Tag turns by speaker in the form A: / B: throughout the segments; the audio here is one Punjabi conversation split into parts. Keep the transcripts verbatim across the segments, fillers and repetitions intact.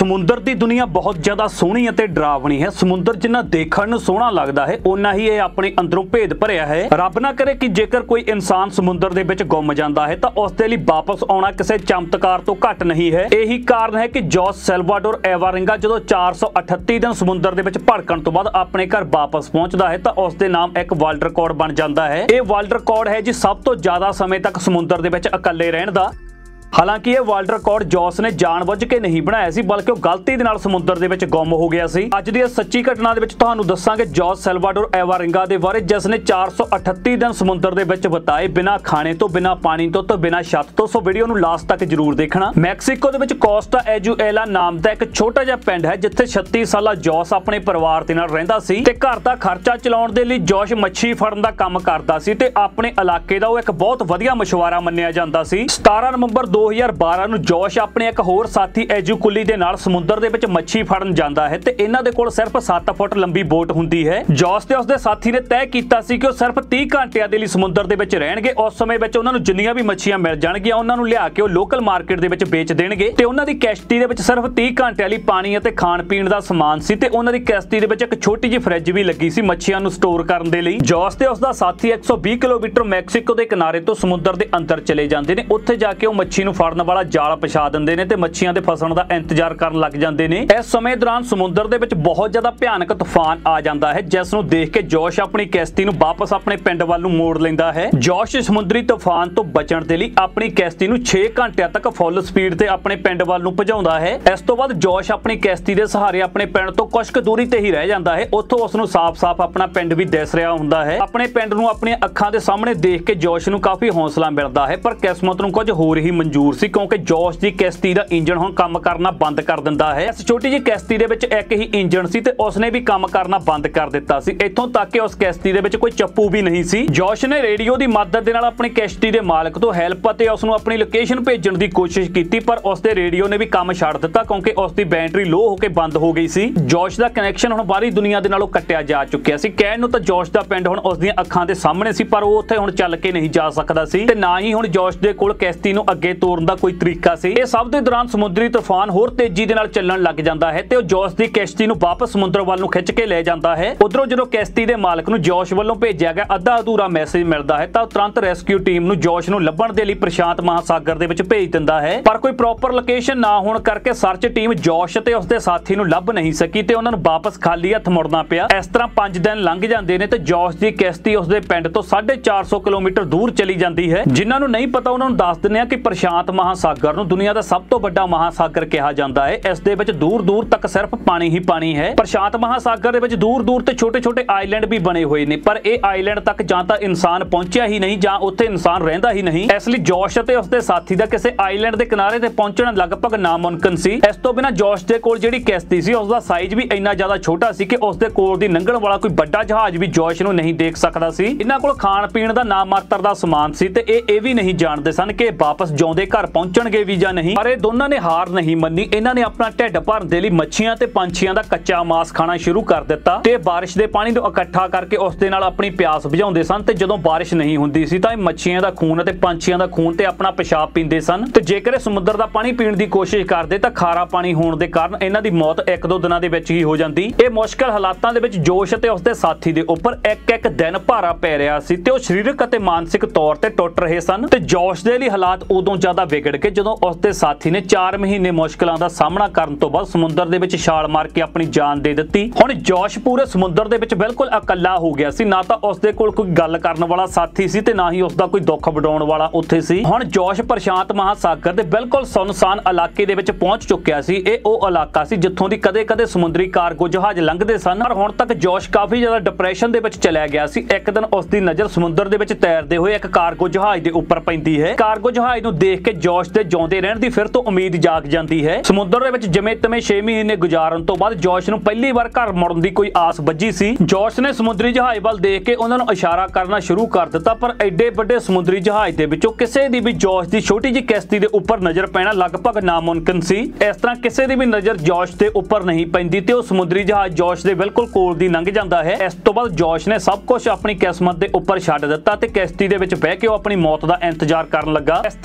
A: ਸਮੁੰਦਰ ਦੀ ਦੁਨੀਆ ਬਹੁਤ ਜ਼ਿਆਦਾ ਸੋਹਣੀ ਅਤੇ ਡਰਾਵਣੀ ਹੈ। ਸਮੁੰਦਰ ਜਿੰਨਾ ਦੇਖਣ ਨੂੰ ਸੋਹਣਾ ਲੱਗਦਾ ਹੈ ਓਨਾ ਹੀ ਇਹ ਆਪਣੇ ਅੰਦਰੋਂ ਭੇਦ ਭਰਿਆ ਹੈ। ਰੱਬ ਨਾ ਕਰੇ ਕਿ ਜੇਕਰ ਕੋਈ ਇਨਸਾਨ ਸਮੁੰਦਰ ਦੇ ਵਿੱਚ ਗੁੰਮ ਜਾਂਦਾ ਹੈ ਤਾਂ ਉਸ ਦੇ ਲਈ ਵਾਪਸ ਆਉਣਾ ਕਿਸੇ ਚਮਤਕਾਰ ਤੋਂ ਘੱਟ ਨਹੀਂ ਹੈ। ਇਹੀ ਕਾਰਨ ਹੈ ਕਿ ਜੋਸ ਸੈਲਵਾਡੋਰ ਐਵਾਰਿੰਗਾ ਜਦੋਂ ਚਾਰ ਸੌ ਅਠੱਤੀ ਦਿਨ ਸਮੁੰਦਰ ਦੇ ਵਿੱਚ ਭੜਕਣ ਤੋਂ ਬਾਅਦ ਆਪਣੇ ਘਰ ਵਾਪਸ ਪਹੁੰਚਦਾ ਹੈ ਤਾਂ ਉਸ ਦੇ ਨਾਮ ਇੱਕ ਵਰਲਡ ਰਿਕਾਰਡ ਬਣ ਜਾਂਦਾ ਹੈ। ਇਹ ਵਰਲਡ ਰਿਕਾਰਡ ਹੈ ਜੀ ਸਭ ਤੋਂ ਜ਼ਿਆਦਾ ਸਮੇਂ ਤੱਕ ਸਮੁੰਦਰ ਦੇ ਵਿੱਚ ਇਕੱਲੇ ਰਹਿਣ ਦਾ। ਹਾਲਾਂਕਿ ਇਹ ਵਰਲਡ ਰਿਕਾਰਡ ਜੋਸ ਨੇ ਜਾਣਬੁੱਝ ਕੇ ਨਹੀਂ ਬਣਾਇਆ ਸੀ ਬਲਕਿ ਉਹ ਗਲਤੀ ਦੇ ਨਾਲ ਸਮੁੰਦਰ ਦੇ ਵਿੱਚ ਗੁੰਮ ਹੋ ਗਿਆ ਸੀ। ਅੱਜ ਦੀ ਇਸ ਸੱਚੀ ਘਟਨਾ ਦੇ ਵਿੱਚ ਤੁਹਾਨੂੰ ਦੱਸਾਂਗੇ ਜੋਸ ਸੈਲਵਾਡੋਰ ਐਵਾਰਿੰਗਾ ਦੇ ਬਾਰੇ ਜਿਸ ਨੇ ਚਾਰ ਸੌ ਅਠੱਤੀ ਦਿਨ ਸਮੁੰਦਰ ਦੇ ਵਿੱਚ ਬਿਤਾਏ ਬਿਨਾਂ ਖਾਣੇ ਤੋਂ, ਬਿਨਾਂ ਪਾਣੀ ਤੋਂ ਤੇ ਬਿਨਾਂ ਛੱਤ ਤੋਂ। ਸੋ ਵੀਡੀਓ ਨੂੰ ਲਾਸਟ ਤੱਕ ਜ਼ਰੂਰ ਦੇਖਣਾ। ਮੈਕਸੀਕੋ ਦੇ ਵਿੱਚ ਕੋਸਟਾ ਐਜੂਏਲਾ ਨਾਮ ਦਾ ਇੱਕ ਛੋਟਾ ਜਿਹਾ ਪਿੰਡ ਹੈ ਜਿੱਥੇ ਛੱਤੀ ਸਾਲਾ ਜੋਸ ਆਪਣੇ ਪਰਿਵਾਰ ਦੇ ਨਾਲ ਰਹਿੰਦਾ ਸੀ ਤੇ ਘਰ ਦਾ ਖਰਚਾ ਚਲਾਉਣ ਦੇ ਲਈ ਜੋਸ਼ ਮੱਛੀ ਫੜਨ ਦਾ ਕੰਮ ਕਰਦਾ ਸੀ ਤੇ ਆਪਣੇ ਇਲਾਕੇ ਦਾ ਉਹ ਇੱਕ ਬਹੁਤ ਵਧੀਆ ਮਸ਼ਵਰਾ ਮੰਨਿਆ ਜਾਂਦਾ ਸੀ। ਸਤਾਰਾਂ ਨਵੰਬਰ ਦੋ ਹਜ਼ਾਰ ਬਾਰਾਂ ਨੂੰ ਜੋਸ਼ ਆਪਣੇ ਇੱਕ ਹੋਰ ਸਾਥੀ ਐਜੂਕੁਲੀ ਦੇ ਨਾਲ ਸਮੁੰਦਰ ਦੇ ਵਿੱਚ ਮੱਛੀ ਫੜਨ ਜਾਂਦਾ ਹੈ ਤੇ ਇਹਨਾਂ ਦੇ ਕੋਲ ਸਿਰਫ ਸੱਤ ਫੁੱਟ ਲੰਬੀ ਬੋਟ ਹੁੰਦੀ ਹੈ। ਜੋਸ਼ ਤੇ ਉਸਦੇ ਸਾਥੀ ਨੇ ਤੈਅ ਕੀਤਾ ਸੀ ਕਿ ਉਹ ਸਿਰਫ ਤੀਹ ਘੰਟਿਆਂ ਦੇ ਲਈ ਸਮੁੰਦਰ ਦੇ ਵਿੱਚ ਰਹਿਣਗੇ। ਉਸ ਸਮੇਂ ਵਿੱਚ ਉਹਨਾਂ ਨੂੰ ਜਿੰਨੀਆਂ ਵੀ ਮੱਛੀਆਂ ਮਿਲ ਜਾਣਗੀਆਂ ਉਹਨਾਂ ਨੂੰ ਲਿਆ ਕੇ ਉਹ ਲੋਕਲ ਮਾਰਕੀਟ ਦੇ ਵਿੱਚ ਵੇਚ ਦੇਣਗੇ ਤੇ ਉਹਨਾਂ ਦੀ ਕਿਸ਼ਤੀ ਦੇ ਵਿੱਚ ਸਿਰਫ ਤੀਹ ਘੰਟਿਆਂ ਲਈ ਪਾਣੀ ਅਤੇ ਖਾਣ ਪੀਣ ਦਾ ਸਮਾਨ ਸੀ ਤੇ ਉਹਨਾਂ ਦੀ ਕਿਸ਼ਤੀ ਦੇ ਵਿੱਚ ਇੱਕ ਛੋਟੀ ਜਿਹੀ ਫ੍ਰਿਜ ਵੀ ਲੱਗੀ ਸੀ ਮੱਛੀਆਂ ਨੂੰ ਸਟੋਰ ਕਰਨ ਦੇ ਲਈ। ਜੋਸ਼ ਤੇ ਉਸਦਾ ਸਾਥੀ ਇੱਕ ਸੌ ਵੀਹ ਕਿਲੋਮੀਟਰ ਮੈਕਸੀਕੋ ਦੇ ਕਿਨਾਰੇ ਤੋਂ ਸਮੁੰਦਰ ਦੇ ਅੰਦਰ ਚਲੇ ਜਾਂਦੇ ਨੇ। ਉੱਥੇ ਜਾ ਕੇ ਉਹ ਮੱਛੀ ਨੂੰ ਫੜਨ ਵਾਲਾ ਜਾਲ ਪਛਾ ਦਿੰਦੇ ਨੇ ਤੇ ਮੱਛੀਆਂ ਦੇ ਫਸਣ ਦਾ ਇੰਤਜ਼ਾਰ ਕਰਨ ਲੱਗ ਜਾਂਦੇ ਨੇ। ਇਸ ਸਮੇਂ ਦੌਰਾਨ ਸਮੁੰਦਰ ਦੇ ਵਿੱਚ ਬਹੁਤ ਜ਼ਿਆਦਾ ਭਿਆਨਕ ਤੂਫਾਨ ਆ ਜਾਂਦਾ ਹੈ ਜਿਸ ਨੂੰ ਦੇਖ ਕੇ ਜੋਸ਼ ਆਪਣੀ ਕਿਸ਼ਤੀ ਨੂੰ ਵਾਪਸ ਆਪਣੇ ਪਿੰਡ ਵੱਲ ਨੂੰ ਮੋੜ ਲੈਂਦਾ ਹੈ। ਜੋਸ਼ ਸਮੁੰਦਰੀ ਤੂਫਾਨ ਤੋਂ ਬਚਣ ਦੇ ਲਈ ਆਪਣੀ ਕਿਸ਼ਤੀ ਨੂੰ ਛੇ ਘੰਟਿਆਂ ਤੱਕ ਫੁੱਲ ਸਪੀਡ ਤੇ ਆਪਣੇ ਪਿੰਡ ਵੱਲ ਨੂੰ ਭਜਾਉਂਦਾ ਹੈ। ਇਸ ਤੋਂ ਬਾਅਦ ਜੋਸ਼ ਆਪਣੀ ਕਿਸ਼ਤੀ ਦੇ ਸਹਾਰੇ ਆਪਣੇ ਪਿੰਡ ਤੋਂ ਕੁਝ ਕੁ ਦੂਰੀ ਤੇ ਹੀ ਰਹਿ ਜਾਂਦਾ ਹੈ। ਉੱਥੋਂ ਉਸ ਨੂੰ ਸਾਫ਼-ਸਾਫ਼ ਆਪਣਾ ਪਿੰਡ ਵੀ ਦਿਸ ਰਿਹਾ ਹੁੰਦਾ ਹੈ। ਆਪਣੇ ਪਿੰਡ ਨੂੰ ਆਪਣੀਆਂ ਅੱਖਾਂ ਦੇ ਸਾਹਮਣੇ ਦੇਖ ਕੇ ਜੋਸ਼ ਨੂੰ ਕਾਫੀ ਹੌਸਲਾ ਮਿਲਦਾ ਹੈ ਪਰ ਕਿਸਮਤ ਨੂੰ ਕੁਝ ਹੋਰ ਹੀ ਮਨਜ਼ੂਰ ਸੀ ਕਿਉਂਕਿ ਜੋਸ਼ ਦੀ ਕਿਸ਼ਤੀ ਦਾ ਇੰਜਣ ਹੁਣ ਕੰਮ ਕਰਨਾ ਬੰਦ ਕਰ ਦਿੰਦਾ ਹੈ। ਇਸ ਛੋਟੀ ਜਿਹੀ ਕਿਸ਼ਤੀ ਦੇ ਵਿੱਚ ਇੱਕ ਹੀ ਇੰਜਣ ਸੀ ਤੇ ਉਸਨੇ ਵੀ ਕੰਮ ਕਰਨਾ ਬੰਦ ਕਰ ਦਿੱਤਾ ਸੀ। ਇੱਥੋਂ ਤੱਕ ਕਿ ਉਸ ਕਿਸ਼ਤੀ ਦੇ ਵਿੱਚ ਕੋਈ ਚੱਪੂ ਵੀ ਨਹੀਂ ਸੀ। ਜੋਸ਼ ਨੇ ਰੇਡੀਓ ਦੀ ਮਦਦ ਦੇ ਨਾਲ ਆਪਣੀ ਕਿਸ਼ਤੀ ਦੇ ਮਾਲਕ ਤੋਂ ਹੈਲਪ ਅਤੇ ਉਸ ਨੂੰ ਆਪਣੀ ਲੋਕੇਸ਼ਨ ਭੇਜਣ ਦੀ ਕੋਸ਼ਿਸ਼ ਕੀਤੀ ਪਰ ਉਸ ਦੇ ਰੇਡੀਓ ਨੇ ਵੀ ਕੰਮ ਛੱਡ ਦਿੱਤਾ ਕਿਉਂਕਿ ਉਸ ਦੀ ਬੈਟਰੀ ਲੋ ਹੋ ਕੇ ਬੰਦ ਹੋ ਗਈ ਸੀ। ਜੋਸ਼ ਦਾ ਕਨੈਕਸ਼ਨ ਹੁਣ ਬਾਹਰੀ ਦੁਨੀਆ ਦੇ ਨਾਲੋਂ ਕੱਟਿਆ ਜਾ ਚੁੱਕਿਆ ਸੀ। ਕਹਿਣ ਨੂੰ ਤਾਂ ਜੋਸ਼ ਦਾ ਪਿੰਡ ਹੁਣ ਉਸ ਦੀਆਂ ਅੱਖਾਂ ਦੇ ਸਾਹਮਣੇ ਸੀ ਪਰ ਉਹ ਉੱਥੇ ਹੁਣ ਚੱਲ ਕੇ ਨਹੀਂ ਜਾ ਸਕਦਾ ਸੀ ਤੇ ਨਾ ਹੀ ਹੁਣ ਜੋਸ਼ ਦੇ ਕੋਲ ਕਿਸ਼ਤੀ ਨੂੰ ਅੱਗੇ ਤੋਰਨ ਦਾ ਕੋਈ ਤਰੀਕਾ ਸੀ। ਇਹ ਸਭ ਦੇ ਦੌਰਾਨ ਸਮੁੰਦਰੀ ਤੂਫਾਨ ਹੋਰ ਤੇਜ਼ੀ ਦੇ ਨਾਲ ਚੱਲਣ ਲੱਗ ਜਾਂਦਾ ਹੈ ਤੇ ਉਹ ਜੋਸ਼ ਦੀ ਕਿਸ਼ਤੀ ਨੂੰ ਵਾਪਸ ਸਮੁੰਦਰ ਵੱਲ ਨੂੰ ਖਿੱਚ ਕੇ ਲੈ ਜਾਂਦਾ ਹੈ। ਉਧਰੋਂ ਜਦੋਂ ਕਿਸ਼ਤੀ ਦੇ ਮਾਲਕ ਨੂੰ ਜੋਸ਼ ਵੱਲੋਂ ਭੇਜਿਆ ਗਿਆ ਅੱਧਾ ਅਧੂਰਾ ਮੈਸੇਜ ਮਿਲਦਾ ਹੈ ਤਾਂ ਉਹ ਤੁਰੰਤ ਰੈਸਕਿਊ ਟੀਮ ਨੂੰ ਜੋਸ਼ ਨੂੰ ਲੱਭਣ ਦੇ ਲਈ ਪ੍ਰਸ਼ਾਂਤ ਮਹਾਸਾਗਰ ਦੇ ਵਿੱਚ ਭੇਜ ਦਿੰਦਾ ਹੈ ਪਰ ਕੋਈ ਪ੍ਰੋਪਰ ਲੋਕੇਸ਼ਨ ਨਾ ਹੋਣ ਕਰਕੇ ਸਰਚ ਟੀਮ ਜੋਸ਼ ਤੇ ਉਸਦੇ ਸਾਥੀ ਨੂੰ ਲੱਭ ਨਹੀਂ ਸਕੀ ਤੇ ਉਹਨਾਂ ਨੂੰ ਵਾਪਸ ਖਾਲੀ ਹੱਥ ਮੁੜਨਾ ਪਿਆ। ਇਸ ਤਰ੍ਹਾਂ ਪੰਜ ਦਿਨ ਲੰਘ ਜਾਂਦੇ ਨੇ ਤੇ ਜੋਸ਼ ਦੀ ਕਿਸ਼ਤੀ ਉਸਦੇ ਪਿੰਡ ਤੋਂ ਸਾਢੇ ਚਾਰ ਸੌ ਕਿਲੋਮੀਟਰ ਦੂਰ ਚਲੀ ਜਾਂਦੀ ਹੈ। ਜਿਨ੍ਹਾਂ ਨੂੰ ਨਹੀਂ ਪਤਾ ਉਹਨਾਂ ਨੂੰ ਦੱਸ ਦਿੰਦੇ ਆ ਕਿ ਪ੍ਰਸ਼ਾਂਤ ਮਹਾਸਾਗਰ ਨੂੰ ਦੁਨੀਆ ਦਾ ਸਭ ਤੋਂ ਵੱਡਾ ਮਹਾਸਾਗਰ ਕਿਹਾ ਜਾਂਦਾ ਹੈ। ਇਸ ਦੇ ਵਿੱਚ ਦੂਰ ਦੂਰ ਤੱਕ ਸਿਰਫ ਪਾਣੀ ਹੀ ਪਾਣੀ ਹੈ। ਪ੍ਰਸ਼ਾਂਤ ਮਹਾਸਾਗਰ ਦੇ ਵਿੱਚ ਦੂਰ ਦੂਰ ਤੇ ਛੋਟੇ ਛੋਟੇ ਆਈਲੈਂਡ ਵੀ ਬਣੇ ਹੋਏ ਨੇ ਪਰ ਇਹ ਆਈਲੈਂਡ ਤੱਕ ਜਾਂ ਤਾਂ ਇਨਸਾਨ ਪਹੁੰਚਿਆ ਹੀ ਨਹੀਂ ਜਾਂ ਉੱਥੇ ਇਨਸਾਨ ਰਹਿੰਦਾ ਹੀ ਨਹੀਂ। ਇਸ ਲਈ ਜੋਸ਼ ਅਤੇ ਉਸਦੇ ਸਾਥੀ ਦਾ ਕਿਸੇ ਆਈਲੈਂਡ ਦੇ ਕਿਨਾਰੇ ਤੇ ਪਹੁੰਚਣਾ ਲਗਭਗ ਨਾਮੁਮਕਿਨ ਸੀ। ਇਸ ਤੋਂ ਬਿਨਾਂ ਜੋਸ਼ ਦੇ ਕੋਲ ਜਿਹੜੀ ਕਿਸ਼ਤੀ ਸੀ ਉਸਦਾ ਸਾਈਜ਼ ਵੀ ਇੰਨਾ ਜ਼ਿਆਦਾ ਛੋਟਾ ਸੀ ਕਿ ਉਸਦੇ ਕੋਲ ਦੀ ਲੰਘਣ ਵਾਲਾ ਕੋਈ ਵੱਡਾ ਜਹਾਜ਼ ਵੀ ਜੋਸ਼ ਨੂੰ ਨਹੀਂ ਦੇਖ ਸਕਦਾ ਸੀ। ਇਹਨਾਂ ਕੋਲ ਖਾਣ ਪੀਣ ਦਾ ਨਾ ਮਾਤਰ ਦਾ ਸਮਾਨ ਸੀ ਤੇ ਇਹ ਇਹ ਵੀ ਨਹੀਂ ਜਾਣਦੇ ਸਨ ਕਿ ਵਾਪਸ ਜਿਉਂਦੇ ਘਰ ਪਹੁੰਚਣਗੇ ਵੀ ਜਾਂ ਨਹੀਂ। ਪਰ ਇਹ ਦੋਨਾਂ ਨੇ ਹਾਰ ਨਹੀਂ ਮੰਨੀ। ਇਹਨਾਂ ਨੇ ਆਪਣਾ ਢਿੱਡ ਭਰਨ ਦੇ ਲਈ ਮੱਛੀਆਂ ਤੇ ਪੰਛੀਆਂ ਦਾ ਕੱਚਾ ਮਾਸ ਖਾਣਾ ਸ਼ੁਰੂ ਕਰ ਦਿੱਤਾ ਤੇ ਬਾਰਿਸ਼ ਦੇ ਪਾਣੀ ਨੂੰ ਇਕੱਠਾ ਕਰਕੇ ਉਸ ਦੇ ਨਾਲ ਆਪਣੀ ਪਿਆਸ ਬੁਝਾਉਂਦੇ ਸਨ ਤੇ ਜਦੋਂ ਬਾਰਿਸ਼ ਨਹੀਂ ਹੁੰਦੀ ਸੀ ਤਾਂ ਇਹ ਮੱਛੀਆਂ ਦਾ ਖੂਨ ਅਤੇ ਪੰਛੀਆਂ ਦਾ ਖੂਨ ਤੇ ਆਪਣਾ ਪਿਸ਼ਾਬ ਪੀਂਦੇ ਸਨ ਤੇ ਜੇਕਰ ਇਹ ਸਮੁੰਦਰ ਦਾ ਪਾਣੀ ਪੀਣ ਦੀ ਕੋਸ਼ਿਸ਼ ਕਰਦੇ ਤਾਂ ਖਾਰਾ ਪਾਣੀ ਹੋਣ ਦੇ ਕਾਰਨ ਇਹਨਾਂ ਦੀ ਮੌਤ ਇੱਕ ਦੋ ਦਿਨਾਂ ਦੇ ਵਿੱਚ ਹੀ ਹੋ ਜਾਂਦੀ। ਇਹ ਮੁਸ਼ਕਲ ਹਾਲਾਤਾਂ ਦੇ ਵਿੱਚ ਜੋਸ਼ ਅਤੇ ਉਸਦੇ ਸਾਥੀ ਦੇ ਉੱਪਰ ਇੱਕ ਇੱਕ ਦਿਨ ਭਾਰਾ ਪੈ ਰਿਹਾ ਸੀ ਤੇ ਉਹ ਸਰੀਰਕ ਅਤੇ ਮਾਨਸਿਕ ਤੌਰ ਤੇ ਟੁੱਟ ਰਹੇ ਸਨ ਤੇ ਜੋਸ਼ ਦੇ ਲਈ ਹਾਲਾਤ ਉਦੋਂ ਜ਼ਿਆਦਾ ਵਿਗੜ ਗਏ ਜਦੋਂ ਉਸਦੇ ਸਾਥੀ ਨੇ ਚਾਰ ਮਹੀਨੇ ਮੁਸ਼ਕਲਾਂ ਦਾ ਸਾਹਮਣਾ ਕਰਨ ਤੋਂ ਬਾਅਦ ਸਮੁੰਦਰ ਦੇ ਵਿੱਚ ਛਾਲ ਮਾਰ ਕੇ ਆਪਣੀ ਜਾਨ ਦੇ ਦਿੱਤੀ। ਹੁਣ ਜੋਸ਼ ਪੂਰੇ ਸਮੁੰਦਰ ਦੇ ਵਿੱਚ ਬਿਲਕੁਲ ਇਕੱਲਾ ਹੋ ਗਿਆ ਸੀ। ਨਾ ਤਾਂ ਉਸਦੇ ਕੋਲ ਕੋਈ ਗੱਲ ਕਰਨ ਵਾਲਾ ਸਾਥੀ ਸੀ ਤੇ ਨਾ ਹੀ ਉਸਦਾ ਕੋਈ ਦੁੱਖ ਵਡਾਉਣ ਵਾਲਾ ਉੱਥੇ ਸੀ। ਹੁਣ ਜੋਸ਼ ਪ੍ਰਸ਼ਾਂਤ ਮਹਾਸਾਗਰ ਦੇ ਬਿਲਕੁਲ ਸੁੰਨਸਾਨ ਇਲਾਕੇ ਦੇ ਵਿੱਚ ਪਹੁੰਚ ਚੁੱਕਿਆ ਸੀ। ਇਹ ਉਹ ਇਲਾਕਾ ਸੀ ਜਿੱਥੋਂ ਦੀ ਕਦੇ-ਕਦੇ ਸਮੁੰਦਰੀ ਕਾਰਗੋ ਜਹਾਜ਼ ਲੰਘਦੇ ਸਨ ਪਰ ਹੁਣ ਤੱਕ ਜੋਸ਼ ਕਾਫੀ ਜ਼ਿਆਦਾ ਡਿਪਰੈਸ਼ਨ ਦੇ ਵਿੱਚ ਚਲਿਆ ਗਿਆ ਸੀ। ਇੱਕ ਦਿਨ ਉਸਦੀ ਨਜ਼ਰ ਸਮੁੰਦਰ ਦੇ ਵਿੱਚ ਤੈਰਦੇ ਹੋਏ ਇੱਕ ਕਾਰਗੋ ਜਹਾਜ਼ ਦੇ ਉੱਪਰ ਪੈਂਦੀ ਹੈ। ਕਾਰਗੋ ਜਹਾਜ਼ ਨੂੰ ਦੇਖ ਕੇ ਜੋਸ਼ ਦੇ ਜਿਉਂਦੇ ਰਹਿਣ ਦੀ ਫਿਰ ਤੋਂ ਉਮੀਦ ਜਾਗ ਜਾਂਦੀ ਹੈ। ਸਮੁੰਦਰ ਦੇ ਵਿੱਚ ਜਿਵੇਂ ਤਿਵੇਂ ਛੇ ਮਹੀਨੇ ਗੁਜ਼ਾਰਨ ਤੋਂ ਬਾਅਦ ਜੋਸ਼ ਨੂੰ ਪਹਿਲੀ ਵਾਰ ਘਰ ਮੁੜਨ ਦੀ ਕੋਈ ਆਸ ਬੱਝੀ ਸੀ। ਜੋਸ਼ ਨੇ ਸਮੁੰਦਰੀ ਜਹਾਜ਼ ਵੱਲ ਦੇਖ ਕੇ ਉਹਨਾਂ ਨੂੰ ਇਸ਼ਾਰਾ ਕਰਨਾ ਸ਼ੁਰੂ ਕਰ ਦਿੱਤਾ ਪਰ ਐਡੇ ਵੱਡੇ ਸਮੁੰਦਰੀ ਜਹਾਜ਼ ਦੇ ਵਿੱਚੋਂ ਕਿਸੇ ਦੀ ਵੀ ਜੋਸ਼ ਦੀ ਛੋਟੀ ਜਿਹੀ ਕਿਸ਼ਤੀ ਦੇ ਉੱਪਰ ਨਜ਼ਰ ਪੈਣਾ ਲਗਭਗ ਨਾਮੁਮਕਿਨ ਸੀ। ਇਸ ਤਰ੍ਹਾਂ ਕਿਸੇ ਦੀ ਵੀ ਨਜ਼ਰ ਜੋਸ਼ ਦੇ ਉੱਪਰ ਨਹੀਂ ਪੈਂਦੀ ਤੇ ਉਹ ਸਮੁੰਦਰੀ ਜਹਾਜ਼ ਜੋਸ਼ ਦੇ ਬਿਲਕੁਲ ਕੋਲ ਦੀ ਲੰਘ ਜਾਂਦਾ ਹੈ। ਇਸ ਤੋਂ ਬਾਅਦ ਜੋਸ਼ ਨੇ ਸਭ ਕੁਝ ਆਪਣੀ ਕਿਸਮਤ ਦੇ ਉੱਪਰ ਛੱਡ ਦਿੱਤਾ ਤੇ ਕਿਸ਼ਤੀ ਦੇ ਵਿੱਚ ਬਹਿ ਕੇ ਉਹ ਆਪਣੀ ਮੌਤ ਦਾ ਇੰਤਜ਼ਾਰ ਕਰਨ ਲੱਗਾ। ਇਸ ਤਰ੍ਹਾਂ ਹੁਣ ਵਕਤ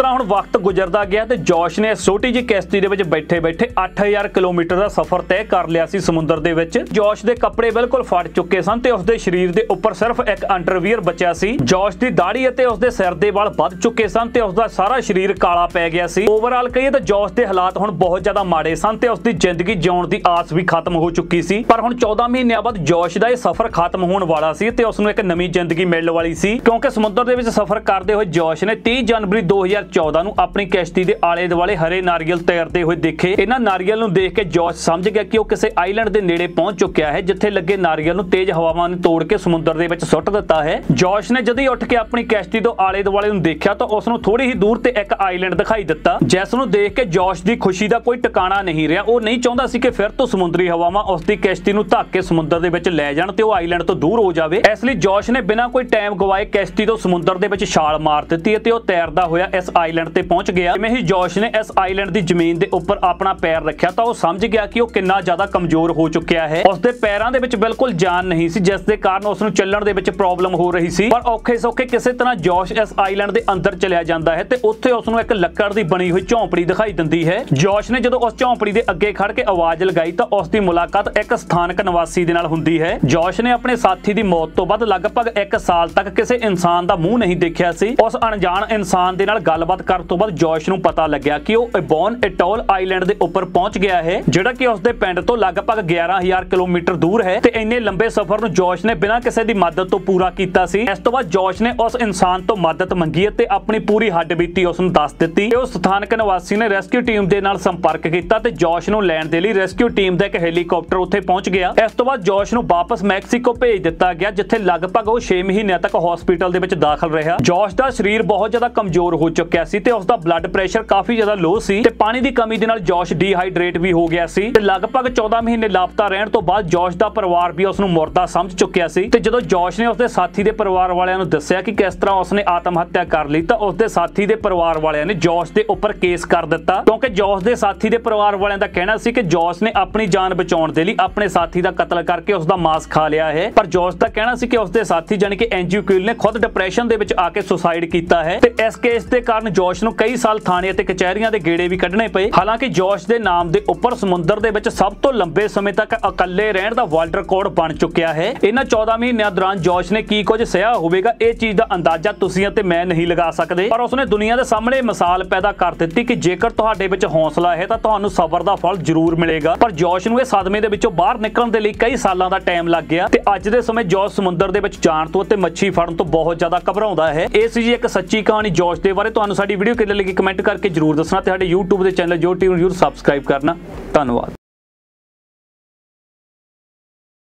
A: ਵਕਤ ਗੁਜ਼ਰਦਾ ਗਿਆ ਤੇ ਜੋਸ਼ ਨੇ ਇਸ ਛੋਟੀ ਜਿਹੀ ਕਿਸ਼ਤੀ ਦੇ ਵਿੱਚ ਬੈਠੇ ਬੈਠੇ ਅੱਠ ਹਜ਼ਾਰ ਕਿਲੋਮੀਟਰ ਦਾ ਸਫ਼ਰ ਤੈਅ ਕਰ ਲਿਆ ਸੀ ਸਮੁੰਦਰ ਦੇ ਵਿੱਚ। ਜੋਸ਼ ਦੇ ਕੱਪੜੇ ਬਿਲਕੁਲ ਫਟ ਚੁੱਕੇ ਸਨ ਤੇ ਉਸਦੇ ਸਰੀਰ ਦੇ ਉੱਪਰ ਸਿਰਫ ਇੱਕ ਅੰਡਰਵੀਅਰ ਬਚਿਆ ਸੀ। ਜੋਸ਼ ਦੀ ਦਾੜੀ ਅਤੇ ਉਸਦੇ ਸਿਰ ਦੇ ਵਾਲ ਵੱਧ ਚੁੱਕੇ ਸਨ ਤੇ ਉਸਦਾ ਸਾਰਾ ਸਰੀਰ ਕਾਲਾ ਪੈ ਗਿਆ ਸੀ। ਓਵਰਆਲ ਕਹੀਏ ਤਾਂ ਜੋਸ਼ ਦੇ ਹਾਲਾਤ ਹੁਣ ਬਹੁਤ ਜ਼ਿਆਦਾ ਮਾੜੇ ਸਨ ਤੇ ਉਸਦੀ ਜ਼ਿੰਦਗੀ ਜਿਉਣ ਦੀ ਆਸ ਵੀ ਖਤਮ ਹੋ ਚੁੱਕੀ ਸੀ। ਪਰ ਹੁਣ ਚੌਦਾਂ ਮਹੀਨਿਆਂ ਬਾਅਦ ਜੋਸ਼ ਦਾ ਇਹ ਸਫ਼ਰ ਖਤਮ ਹੋਣ ਵਾਲਾ ਸੀ ਤੇ ਉਸ ਨੂੰ ਇੱਕ ਨਵੀਂ ਜ਼ਿੰਦਗੀ ਮਿਲਣ ਵਾਲੀ ਸੀ, ਕਿਉਂਕਿ ਸਮੁੰਦਰ ਦੇ ਵਿੱਚ ਸਫ਼ਰ ਕਰਦੇ ਹੋਏ ਜੋਸ਼ ਨੇ ਤੀਹ ਜਨਵਰੀ ਦੋ ਹਜ਼ਾਰ ਚੌਦਾਂ ਨੂੰ ਆਪਣੀ ਕਿਸ਼ਤੀ ਦੇ ਆਲੇ ਦੁਆਲੇ ਹਰੇ ਨਾਰੀਅਲ ਤੈਰਦੇ ਹੋਏ ਦੇਖੇ। ਇਹਨਾਂ ਨਾਰੀਅਲ ਨੂੰ ਦੇਖ ਕੇ ਜੋਸ਼ ਸਮਝ ਗਿਆ ਕਿ ਉਹ ਕਿਸੇ ਆਈਲੈਂਡ ਦੇ ਨੇੜੇ ਪਹੁੰਚ ਚੁੱਕਿਆ ਹੈ, ਜਿੱਥੇ ਲੱਗੇ ਨਾਰੀਅਲ ਨੂੰ ਤੇਜ਼ ਹਵਾਵਾਂ ਨੇ ਤੋੜ ਕੇ ਸਮੁੰਦਰ ਦੇ ਵਿੱਚ ਸੁੱਟ ਦਿੱਤਾ ਹੈ। ਜੋਸ਼ ਨੇ ਜਦੋਂ ਹੀ ਉੱਠ ਕੇ ਆਪਣੀ ਕਿਸ਼ਤੀ ਤੋਂ ਆਲੇ ਦੁਆਲੇ ਨੂੰ ਦੇਖਿਆ ਤਾਂ ਉਸ ਨੂੰ ਥੋੜੀ ਹੀ ਦੂਰ ਤੇ ਇੱਕ ਆਈਲੈਂਡ ਦਿਖਾਈ ਦਿੱਤਾ, ਜਿਸ ਨੂੰ ਦੇਖ ਕੇ ਜੋਸ਼ ਦੀ ਖੁਸ਼ੀ ਦਾ ਕੋਈ ਟਿਕਾਣਾ ਨਹੀਂ ਰਿਹਾ। ਉਹ ਨਹੀਂ ਚਾਹੁੰਦਾ ਸੀ ਕਿ ਫਿਰ ਤੋਂ ਸਮੁੰਦਰੀ ਹਵਾਵਾਂ ਉਸ ਦੀ ਕਿਸ਼ਤੀ ਨੂੰ ਧੱਕ ਕੇ ਸਮੁੰਦਰ ਦੇ ਵਿੱਚ ਲੈ ਜਾਣ ਤੇ ਉਹ ਆਈਲੈਂਡ ਤੋਂ ਦੂਰ ਹੋ ਜਾਵੇ। ਇਸ ਲਈ ਜੋਸ਼ ਨੇ ਬਿਨਾਂ ਕੋਈ ਟਾਈਮ ਗਵਾਏ ਕਿਸ਼ਤੀ ਤੋਂ ਸਮੁੰਦਰ ਦੇ ਵਿੱਚ ਛਾਲ ਮਾਰ ਦਿੱਤੀ ਅਤੇ ਉਹ ਤੈਰਦਾ ਹੋਇਆ ਇਸ ਆਈਲੈਂਡ ਤੇ ਪਹੁੰਚ ਗਿਆ। ਜਿਵੇਂ ਹੀ ਜੋਸ਼ ਨੇ ਇਸ ਆਈਲੈਂਡ ਦੀ ਜ਼ਮੀਨ ਦੇ ਉੱਪਰ ਆਪਣਾ ਪੈਰ ਰੱਖਿਆ ਤਾਂ ਉਹ ਸਮਝ ਗਿਆ ਕਿ ਉਹ ਕਿੰਨਾ ਜ਼ਿਆਦਾ ਕਮਜ਼ੋਰ ਹੋ ਚੁੱਕਿਆ ਹੈ। ਉਸ ਦੇ ਪੈਰਾਂ ਦੇ ਵਿੱਚ ਬਿਲਕੁਲ ਜਾਨ ਨਹੀਂ ਸੀ, ਜਿਸ ਦੇ ਕਾਰਨ ਉਸ ਨੂੰ ਚੱਲਣ ਦੇ ਵਿੱਚ ਪ੍ਰੋਬਲਮ ਹੋ ਰਹੀ ਸੀ। ਪਰ ਔਖੇ ਸੌਖੇ ਕਿਸੇ ਤਰ੍ਹਾਂ ਜੋਸ਼ ਇਸ ਆਈਲੈਂਡ ਦੇ ਅੰਦਰ ਚਲਿਆ ਜਾਂਦਾ ਹੈ ਤੇ ਉੱਥੇ ਉਸ ਨੂੰ ਇੱਕ ਲੱਕੜ ਦੀ ਬਣੀ ਹੋਈ ਝੌਂਪੜੀ ਦਿਖਾਈ ਦਿੰਦੀ ਹੈ। ਜੋਸ਼ ਨੇ ਜਦੋਂ ਉਸ ਝੌਂਪੜੀ ਦੇ ਅੱਗੇ ਖੜ ਕੇ ਆਵਾਜ਼ ਲਗਾਈ ਤਾਂ ਉਸ ਦੀ ਮੁਲਾਕਾਤ ਇੱਕ ਸਥਾਨਕ ਨਿਵਾਸੀ ਦੇ ਨਾਲ ਹੁੰਦੀ ਹੈ। ਜੋਸ਼ ਨੇ ਆਪਣੇ ਸਾਥੀ ਦੀ ਮੌਤ ਤੋਂ ਬਾਅਦ ਲਗਭਗ ਇੱਕ ਸਾਲ ਤੱਕ ਕਿਸੇ ਇਨਸਾਨ ਦਾ ਮੂੰਹ ਨਹੀਂ ਦੇਖਿਆ ਸੀ। ਉਸ ਅਣਜਾਣ ਇਨਸਾਨ ਦੇ ਨਾਲ ਗੱਲਬਾਤ ਕਰਨ ਤੋਂ ਬਾਅਦ ਜੋਸ਼ ਨੂੰ ਪਤਾ ਲੱਗਿਆ ਕਿ ਉਹ ਇਬੋਨ ਐਟੋਲ ਆਈਲੈਂਡ ਦੇ ਉੱਪਰ ਪਹੁੰਚ ਗਿਆ ਹੈ, ਜਿਹੜਾ ਕਿ ਉਸ ਦੇ ਪਿੰਡ ਤੋਂ ਲਗਭਗ ਗਿਆਰਾਂ ਹਜ਼ਾਰ ਕਿਲੋਮੀਟਰ ਦੂਰ ਹੈ ਤੇ ਇੰਨੇ ਲੰਬੇ ਸਫ਼ਰ ਨੂੰ ਜੋਸ਼ ਨੇ ਬਿਨਾਂ ਕਿਸੇ ਦੀ ਮਦਦ ਤੋਂ ਪੂਰਾ ਕੀਤਾ ਸੀ। ਇਸ ਤੋਂ ਬਾਅਦ ਜੋਸ਼ ਨੇ ਉਸ ਇਨਸਾਨ ਤੋਂ ਮਦਦ ਮੰਗੀ ਅਤੇ ਆਪਣੀ ਪੂਰੀ ਹੱਡਬੀਤੀ ਉਸ ਨੂੰ ਦੱਸ ਦਿੱਤੀ। ਉਸ ਸਥਾਨਕ ਨਿਵਾਸੀ ਨੇ ਰੈਸਕਿਊ ਟੀਮ ਦੇ ਨਾਲ ਸੰਪਰਕ ਕੀਤਾ ਤੇ ਜੋਸ਼ ਨੂੰ ਲੈਣ ਦੇ ਲਈ ਰੈਸਕਿਊ ਟੀਮ ਦਾ ਇੱਕ ਹੈਲੀਕਾਪਟਰ ਉੱਥੇ ਪਹੁੰਚ ਗਿਆ। ਇਸ ਤੋਂ ਬਾਅਦ ਜੋਸ਼ ਨੂੰ ਵਾਪਸ ਮੈਕਸੀਕੋ ਭੇਜ ਦਿੱਤਾ ਗਿਆ, ਜਿੱਥੇ ਲਗਭਗ ਉਹ ਛੇ ਮਹੀਨਿਆਂ ਤੱਕ ਹਸਪੀਟਲ ਦੇ ਵਿੱਚ ਦਾਖਲ ਰਿਹਾ। ਜੋਸ਼ ਦਾ ਸਰੀਰ ਬਹੁਤ ਜ਼ਿਆਦਾ ਕਮਜ਼ੋਰ ਹੋ ਚੁੱਕਿਆ ਸੀ ਤੇ ਉਸ ਦਾ ਬਲੱਡ ਪ੍ਰੈਸ਼ਰ ਕਾਫੀ ਜ਼ਿਆਦਾ ਲੋ ਸੀ ਤੇ ਪਾਣੀ ਦੀ ਕਮੀ ਦੇ ਨਾਲ ਜੋਸ਼ ਡੀਹਾਈਡਰੇਟ ਵੀ ਹੋ ਗਿਆ ਸੀ ਤੇ ਲਗਭਗ ਚੌਦਾਂ ਮਹੀਨੇ ਲਾਪਤਾ ਰਹਿਣ ਤੋਂ ਬਾਅਦ ਜੋਸ਼ ਦਾ ਪਰਿਵਾਰ ਵੀ ਉਸ ਨੂੰ ਮੁਰਦਾ ਸਮਝ ਚੁੱਕਿਆ ਸੀ। ਤੇ ਜਦੋਂ ਜੋਸ਼ ਨੇ ਉਸਦੇ ਸਾਥੀ ਦੇ ਪਰਿਵਾਰ ਵਾਲਿਆਂ ਨੂੰ ਦੱਸਿਆ ਕਿ ਕਿਸ ਤਰ੍ਹਾਂ ਉਸਨੇ ਆਤਮ ਹੱਤਿਆ ਕਰ ਲਈ ਤਾਂ ਉਸਦੇ ਸਾਥੀ ਦੇ ਪਰਿਵਾਰ ਵਾਲਿਆਂ ਨੇ ਜੋਸ਼ ਦੇ ਉੱਪਰ ਕੇਸ ਕਰ ਦਿੱਤਾ, ਕਿਉਂਕਿ ਜੋਸ਼ ਦੇ ਸਾਥੀ ਦੇ ਪਰਿਵਾਰ ਵਾਲਿਆਂ ਦਾ ਕਹਿਣਾ ਸੀ ਕਿ ਜੋਸ਼ ਨੇ ਆਪਣੀ ਜਾਨ ਬਚਾਉਣ ਦੇ ਲਈ ਆਪਣੇ ਸਾਥੀ ਦਾ ਕਤਲ ਕਰਕੇ ਉਸ ਦਾ ਮਾਂਸ ਖਾ ਲਿਆ ਹੈ। ਪਰ ਜੋਸ਼ ਦਾ ਕਹਿਣਾ ਸੀ ਕਿ ਉਸਦੇ ਸਾਥੀ ਜਾਨੀ ਕਿ ਐਂਜੀ ਕੁਇਲ ਨੇ ਖੁਦ ਡਿਪਰੈਸ਼ਨ ਦੇ ਵਿੱਚ ਆ ਕੇ ਸੁਸਾਈਡ ਕੀਤਾ ਹੈ ਤੇ ਇਸ ਕੇਸ ਦੇ ਕਾਰਨ ਜੋਸ਼ ਨੂੰ ਕਈ ਸਾਲ ਥਾਣੇ ਅਤੇ ਕਚਹਿਰੀਆਂ ਦੇ ਗੇੜੇ ਵੀ ਕੱਢਣੇ ਪਏ। ਹਾਲਾਂਕਿ ਜੋਸ਼ ਦੇ ਨਾਮ ਦੇ ਉੱਪਰ ਸਮੁੰਦਰ ਦੇ ਵਿੱਚ ਸਭ ਤੋਂ ਲੰਬੇ ਸਮੇਂ ਤੱਕ ਇਕੱਲੇ ਰਹਿਣ ਦਾ ਵਰਲਡ ਰਿਕਾਰਡ ਬਣ ਚੁੱਕਿਆ ਹੈ। ਇਹਨਾਂ ਚੌਦਾਂ ਮਹੀਨਿਆਂ ਦੌਰਾਨ ਜੋਸ਼ ਨੇ ਕੀ ਕੁਝ ਸਹਿਆ ਹੋਵੇਗਾ, ਇਹ ਚੀਜ਼ ਦਾ ਅੰਦਾਜ਼ਾ ਤੁਸੀਂ ਅਤੇ ਮੈਂ ਨਹੀਂ ਲਗਾ ਸਕਦੇ, ਪਰ ਉਸਨੇ ਦੁਨੀਆ ਦੇ ਸਾਹਮਣੇ ਮਿਸਾਲ ਪੈਦਾ ਕਰ ਦਿੱਤੀ ਕਿ ਜੇਕਰ ਤੁਹਾਡੇ ਵਿੱਚ ਹੌਸਲਾ ਹੈ ਤਾਂ ਤੁਹਾਨੂੰ ਸਬਰ ਦਾ ਫਲ ਜ਼ਰੂਰ ਮਿਲੇਗਾ। ਪਰ ਜੋਸ਼ ਨੂੰ ਇਹ ਸਦਮੇ ਦੇ ਵਿੱਚੋਂ ਬਾਹਰ ਨਿਕਲਣ ਦੇ ਲਈ ਕਈ ਸਾਲਾਂ ਦਾ ਟਾਈਮ ਲੱਗ ਗਿਆ ਤੇ ਅੱਜ ਦੇ ਸਮੇਂ ਜੋਸ਼ ਸਮੁੰਦਰ ਦੇ ਵਿੱਚ ਜਾਣ ਤੋਂ ਅਤੇ ਮੱਛੀ ਫੜਨ ਤੋਂ ਬਹੁਤ ਜ਼ਿਆਦਾ ਘਬਰਾਉਂਦਾ ਹੈ। ਇਹ ਸੀ ਜੀ ਇੱਕ ਸੱਚੀ ਕਹਾਣੀ ਜੋਸ਼ ਦੇ ਬਾਰੇ। ਤੁਹਾਨੂੰ ਸਾਡੀ ਵੀਡੀਓ ਕਿਵੇਂ ਲੱਗੀ ਕਮੈਂਟ ਕਰਕੇ ਜ਼ਰੂਰ ਦੱਸਣਾ ਤੇ ਸਾਡੇ YouTube ਦੇ ਚੈਨਲ ਜੋ ਟੀਵੀ ਨੂੰ ਜ਼ਰੂਰ ਸਬਸਕ੍ਰਾਈਬ ਕਰਨਾ। ਧੰਨਵਾਦ।